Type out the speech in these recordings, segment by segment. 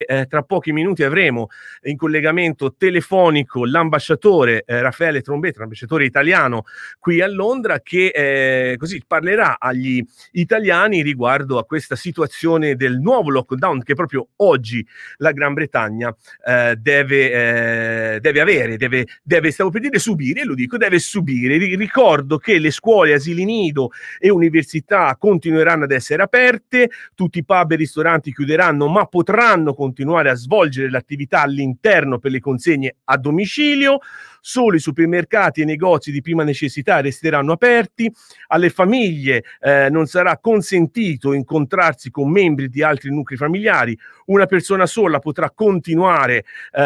tra pochi minuti avremo in collegamento telefonico l'ambasciatore Raffaele Trombetta, l'ambasciatore italiano qui a Londra, che così parlerà agli italiani riguardo a questa situazione del nuovo lockdown che proprio oggi la Gran Bretagna deve stavo per dire subire, lo dico, deve subire. Ricordo che le scuole, asili nido e università continueranno ad essere aperte, tutti i pub e ristoranti chiuderanno, ma potranno continuare a svolgere l'attività all'interno per le consegne a domicilio. Solo i supermercati e i negozi di prima necessità resteranno aperti. Alle famiglie non sarà consentito incontrarsi con membri di altri nuclei familiari. Una persona sola potrà continuare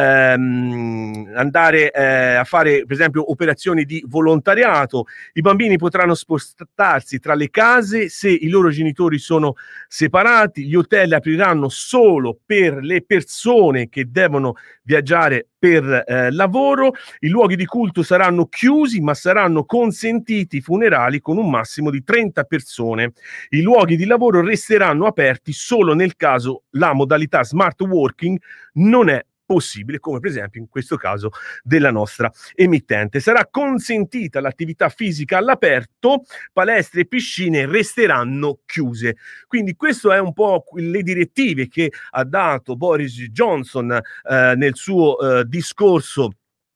andare a fare, per esempio, operazioni di volontariato. I bambini potranno spostarsi tra le case se i loro genitori sono separati. Gli hotel apriranno solo per le persone che devono viaggiare per lavoro. I luoghi di culto saranno chiusi, ma saranno consentiti funerali con un massimo di 30 persone. I luoghi di lavoro resteranno aperti solo nel caso la modalità smart working non è possibile, come per esempio in questo caso della nostra emittente. Sarà consentita l'attività fisica all'aperto, palestre e piscine resteranno chiuse. Quindi questo è un po' le direttive che ha dato Boris Johnson nel suo discorso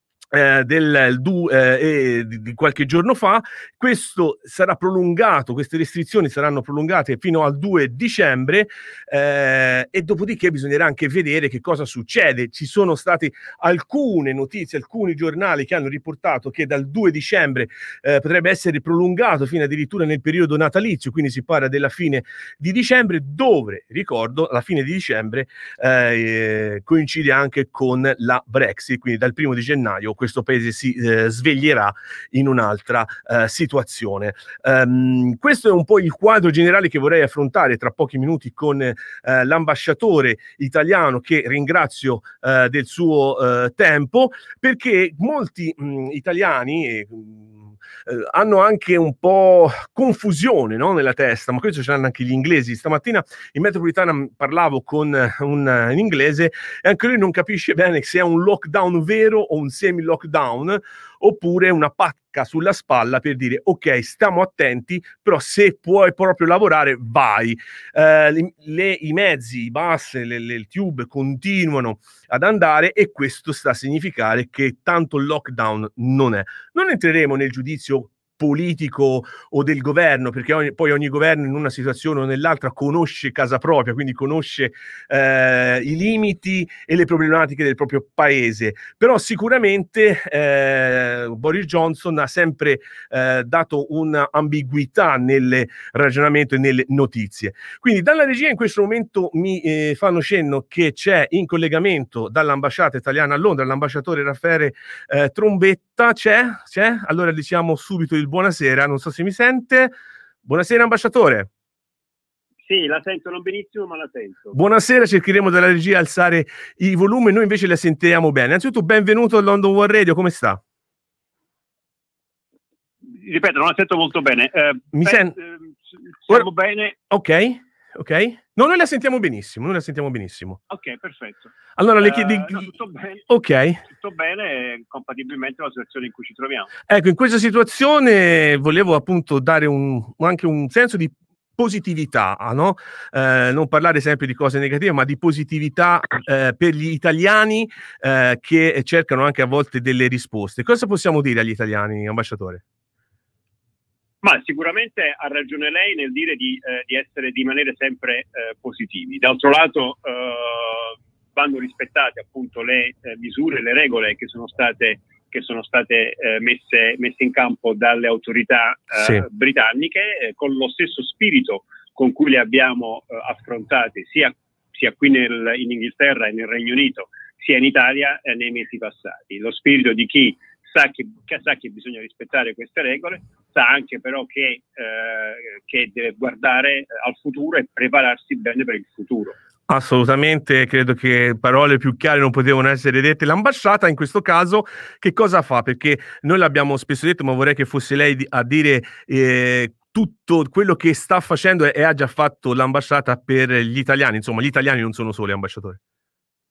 di qualche giorno fa. Questo sarà prolungato, queste restrizioni saranno prolungate fino al 2 dicembre e dopodiché bisognerà anche vedere che cosa succede. Ci sono state alcune notizie, alcuni giornali che hanno riportato che dal 2 dicembre potrebbe essere prolungato fino addirittura nel periodo natalizio, quindi si parla della fine di dicembre, dove, ricordo, la fine di dicembre coincide anche con la Brexit, quindi dal 1 di gennaio questo paese si sveglierà in un'altra situazione. Questo è un po' il quadro generale che vorrei affrontare tra pochi minuti con l'ambasciatore italiano, che ringrazio del suo tempo, perché molti italiani hanno anche un po' confusione, no, nella testa, ma questo ce l'hanno anche gli inglesi. Stamattina in metropolitana parlavo con un inglese e anche lui non capisce bene se è un lockdown vero o un semi-lockdown, oppure una pacca sulla spalla per dire ok, stiamo attenti, però se puoi proprio lavorare vai. I mezzi, i bus, il tube continuano ad andare e questo sta a significare che tanto il lockdown non è. Non entreremo nel giudizio politico o del governo, perché poi ogni governo in una situazione o nell'altra conosce casa propria, quindi conosce i limiti e le problematiche del proprio paese. Però sicuramente Boris Johnson ha sempre dato un'ambiguità nel ragionamento e nelle notizie. Quindi dalla regia in questo momento mi fanno cenno che c'è in collegamento dall'ambasciata italiana a Londra l'ambasciatore Raffaele Trombetta. C'è? Allora diciamo subito il buonasera, non so se mi sente. Buonasera ambasciatore. Sì, la sento non benissimo, ma la sento. Buonasera, cercheremo dalla regia alzare i volumi, noi invece la sentiamo bene. Innanzitutto benvenuto a London One Radio, come sta? Ripeto, non la sento molto bene. Siamo bene? Ok. No, noi la sentiamo benissimo, Ok, perfetto. Allora le chiedi... No, tutto bene. Ok. Tutto bene, compatibilmente con la situazione in cui ci troviamo. Ecco, in questa situazione volevo appunto dare anche un senso di positività, no? Non parlare sempre di cose negative, ma di positività per gli italiani che cercano anche a volte delle risposte. Cosa possiamo dire agli italiani, ambasciatore? Ma sicuramente ha ragione lei nel dire di rimanere sempre positivi. D'altro lato vanno rispettate appunto le misure, le regole che sono state messe in campo dalle autorità britanniche, con lo stesso spirito con cui le abbiamo affrontate sia qui in Inghilterra e nel Regno Unito, sia in Italia nei mesi passati. Lo spirito di chi sa che bisogna rispettare queste regole, sa anche però che deve guardare al futuro e prepararsi bene per il futuro. Assolutamente, credo che parole più chiare non potevano essere dette. L'ambasciata in questo caso che cosa fa? Perché noi l'abbiamo spesso detto, ma vorrei che fosse lei a dire tutto quello che sta facendo e ha già fatto l'ambasciata per gli italiani. Insomma, gli italiani non sono soli, ambasciatore.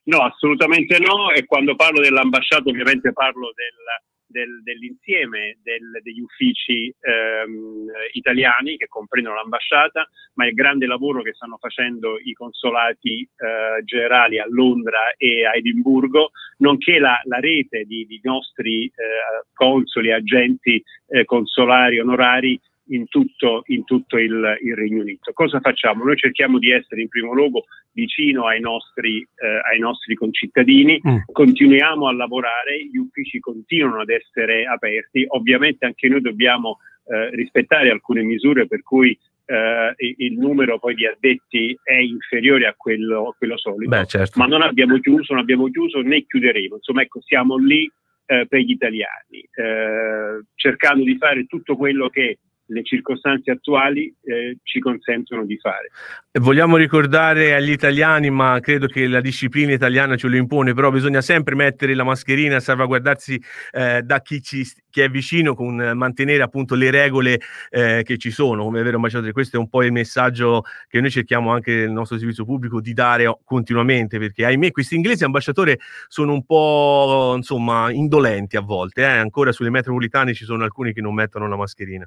No, assolutamente no, e quando parlo dell'ambasciata ovviamente parlo dell'insieme degli uffici italiani che comprendono l'ambasciata, ma il grande lavoro che stanno facendo i consolati generali a Londra e a Edimburgo, nonché la rete di nostri consoli e agenti consolari onorari in tutto il Regno Unito. Cosa facciamo? Noi cerchiamo di essere in primo luogo vicino ai nostri concittadini, continuiamo a lavorare, gli uffici continuano ad essere aperti, ovviamente anche noi dobbiamo rispettare alcune misure per cui il numero poi di addetti è inferiore a quello solito. Beh, certo. Ma non abbiamo chiuso né chiuderemo, insomma, ecco, siamo lì per gli italiani, cercando di fare tutto quello che le circostanze attuali ci consentono di fare. Vogliamo ricordare agli italiani, ma credo che la disciplina italiana ce lo impone, però bisogna sempre mettere la mascherina, salvaguardarsi da chi è vicino, con mantenere appunto le regole che ci sono, come è vero ambasciatore. Questo è un po' il messaggio che noi cerchiamo anche nel nostro servizio pubblico di dare continuamente, perché ahimè questi inglesi ambasciatore sono un po', insomma, indolenti a volte, ancora sulle metropolitane ci sono alcuni che non mettono la mascherina.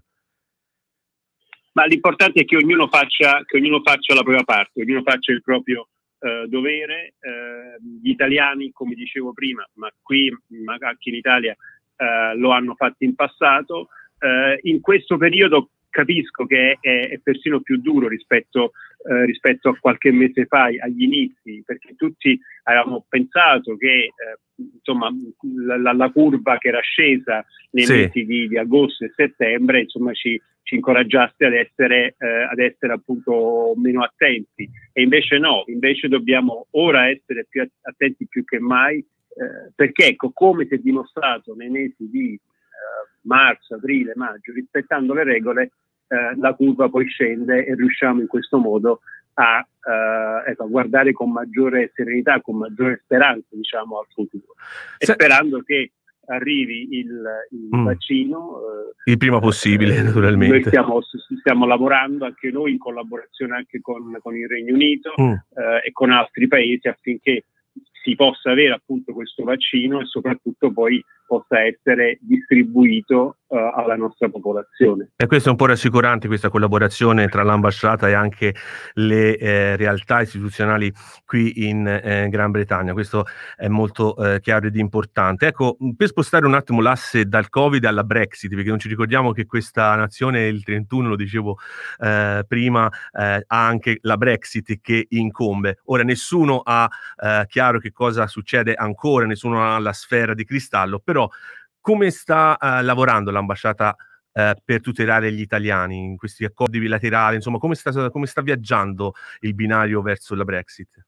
Ma l'importante è che ognuno faccia la propria parte, ognuno faccia il proprio dovere. Gli italiani, come dicevo prima, ma anche in Italia lo hanno fatto in passato. In questo periodo capisco che è persino più duro rispetto a qualche mese fa, agli inizi, perché tutti avevamo pensato che insomma la curva che era scesa nei mesi di agosto e settembre, insomma, ci incoraggiasse ad essere appunto meno attenti, e invece no, invece dobbiamo ora essere più attenti più che mai, perché ecco, come si è dimostrato nei mesi di marzo, aprile, maggio, rispettando le regole, la curva poi scende e riusciamo in questo modo a guardare con maggiore serenità, con maggiore speranza, diciamo, al futuro, e sperando che arrivi il vaccino il prima possibile, naturalmente. Noi stiamo lavorando anche noi in collaborazione anche con il Regno Unito e con altri paesi, affinché si possa avere appunto questo vaccino e soprattutto poi possa essere distribuito alla nostra popolazione. E questo è un po' rassicurante, questa collaborazione tra l'ambasciata e anche le realtà istituzionali qui in Gran Bretagna. Questo è molto chiaro ed importante. Ecco, per spostare un attimo l'asse dal Covid alla Brexit, perché non ci ricordiamo che questa nazione il 31, lo dicevo prima, ha anche la Brexit che incombe. Ora nessuno ha chiaro che cosa succede ancora, nessuno ha la sfera di cristallo, però come sta lavorando l'ambasciata per tutelare gli italiani in questi accordi bilaterali? Insomma, come sta viaggiando il binario verso la Brexit?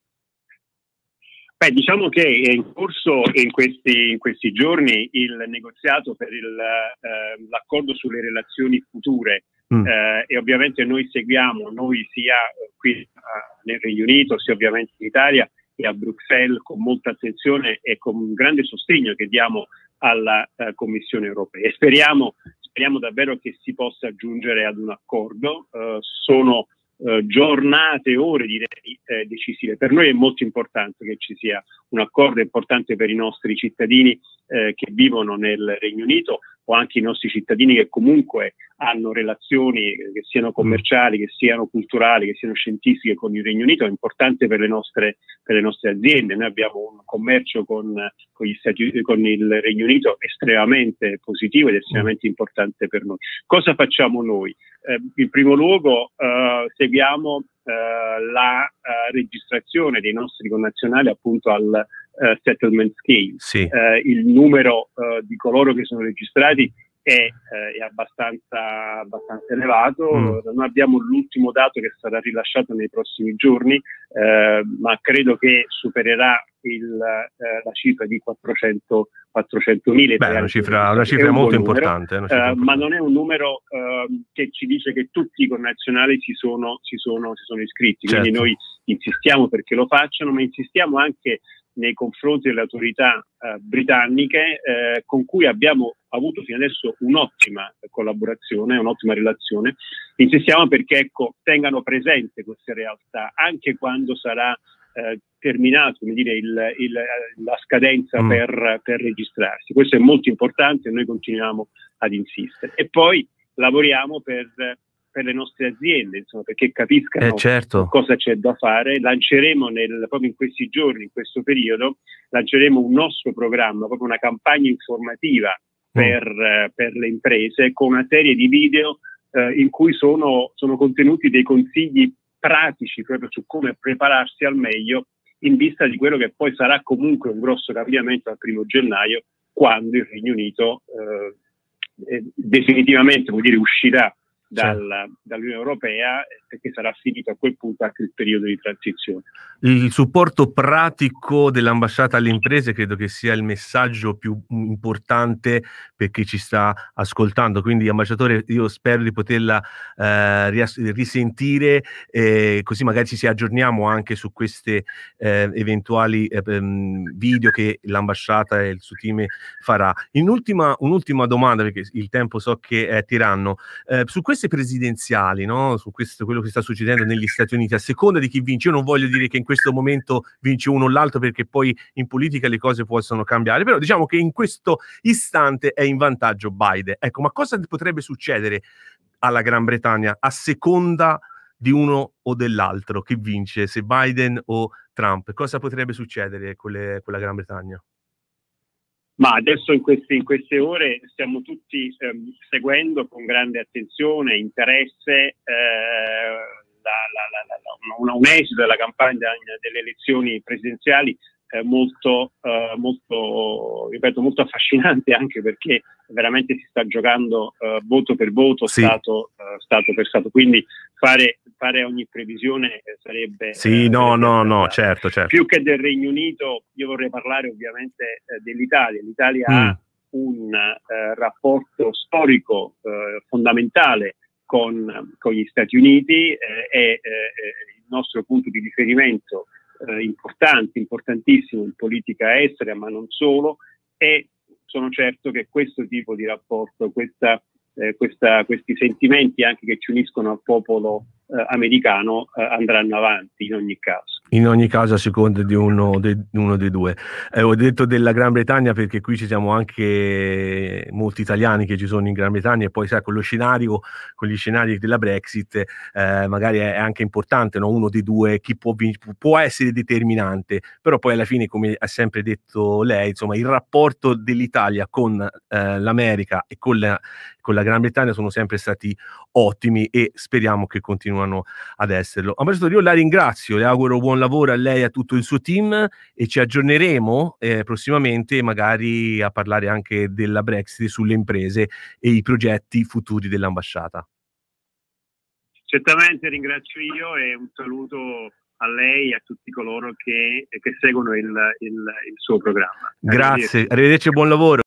Beh, diciamo che è in corso in questi giorni il negoziato per l'accordo sulle relazioni future, e ovviamente noi seguiamo, sia qui nel Regno Unito, sia ovviamente in Italia e a Bruxelles, con molta attenzione e con un grande sostegno che diamo alla Commissione europea, e speriamo davvero che si possa giungere ad un accordo. Sono giornate, ore direi decisive. Per noi è molto importante che ci sia un accordo, è importante per i nostri cittadini che vivono nel Regno Unito, o anche i nostri cittadini che comunque hanno relazioni che siano commerciali, che siano culturali, che siano scientifiche con il Regno Unito. È importante per le nostre aziende. Noi abbiamo un commercio con il Regno Unito estremamente positivo ed estremamente importante per noi. Cosa facciamo noi? In primo luogo seguiamo la registrazione dei nostri connazionali appunto al settlement scheme. Sì. Il numero di coloro che sono registrati è abbastanza elevato. Non abbiamo l'ultimo dato che sarà rilasciato nei prossimi giorni, ma credo che supererà la cifra di 400.000. Beh, una cifra molto importante. Ma non è un numero che ci dice che tutti i connazionali si sono iscritti. Certo. Quindi noi insistiamo perché lo facciano, ma insistiamo anche nei confronti delle autorità britanniche, con cui abbiamo avuto fino adesso un'ottima collaborazione, un'ottima relazione. Insistiamo perché, ecco, tengano presente queste realtà anche quando sarà terminato, come dire, la scadenza per registrarsi. Questo è molto importante e noi continuiamo ad insistere. E poi lavoriamo per le nostre aziende, insomma, perché capiscano certo. cosa c'è da fare. Lanceremo proprio in questi giorni, in questo periodo, lanceremo un nostro programma, proprio una campagna informativa per le imprese, con una serie di video in cui sono contenuti dei consigli pratici proprio su come prepararsi al meglio in vista di quello che poi sarà comunque un grosso cambiamento al 1° gennaio, quando il Regno Unito definitivamente, vuol dire, uscirà dall'Unione Europea, perché sarà finito a quel punto anche il periodo di transizione. Il supporto pratico dell'ambasciata alle imprese credo che sia il messaggio più importante per chi ci sta ascoltando, quindi ambasciatore, io spero di poterla risentire, così magari ci aggiorniamo anche su queste eventuali video che l'ambasciata e il suo team farà. Un'ultima domanda, perché il tempo so che è tiranno, su queste presidenziali, no? Su quello che sta succedendo negli Stati Uniti, a seconda di chi vince, io non voglio dire che in questo momento vince uno o l'altro, perché poi in politica le cose possono cambiare, però diciamo che in questo istante è in vantaggio Biden. Ecco, ma cosa potrebbe succedere alla Gran Bretagna a seconda di uno o dell'altro che vince, se Biden o Trump? Cosa potrebbe succedere con la Gran Bretagna? Ma adesso in queste ore stiamo tutti seguendo con grande attenzione e interesse un esito della campagna delle elezioni presidenziali molto affascinante, anche perché veramente si sta giocando voto per voto, sì. stato per stato, quindi fare ogni previsione sarebbe no, certo. Più che del Regno Unito, io vorrei parlare ovviamente dell'Italia. L'Italia ha un rapporto storico fondamentale con gli Stati Uniti, è il nostro punto di riferimento importantissimo in politica estera, ma non solo, e sono certo che questo tipo di rapporto, questi sentimenti anche che ci uniscono al popolo americano andranno avanti in ogni caso. In ogni caso a seconda di uno dei due. Ho detto della Gran Bretagna perché qui ci siamo anche molti italiani che ci sono in Gran Bretagna, e poi sai, con gli scenari della Brexit magari è anche importante, no? Uno dei due, chi può essere determinante, però poi alla fine, come ha sempre detto lei, insomma, il rapporto dell'Italia con l'America e con la Gran Bretagna sono sempre stati ottimi e speriamo che continuano ad esserlo. Ambasciatore, io la ringrazio, le auguro buon lavoro a lei e a tutto il suo team, e ci aggiorneremo prossimamente, magari a parlare anche della Brexit, sulle imprese e i progetti futuri dell'ambasciata. Certamente, ringrazio io, e un saluto a lei e a tutti coloro che seguono il suo programma. Grazie, arrivederci e buon lavoro.